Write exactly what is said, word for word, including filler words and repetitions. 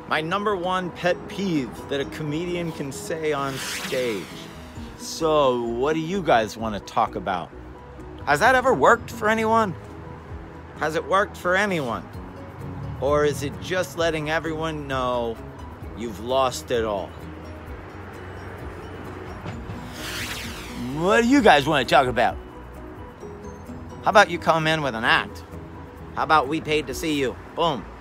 My number one pet peeve that a comedian can say on stage. So, what do you guys want to talk about? Has that ever worked for anyone? Has it worked for anyone? Or is it just letting everyone know you've lost it all? What do you guys want to talk about? How about you come in with an act? How about we paid to see you? Boom.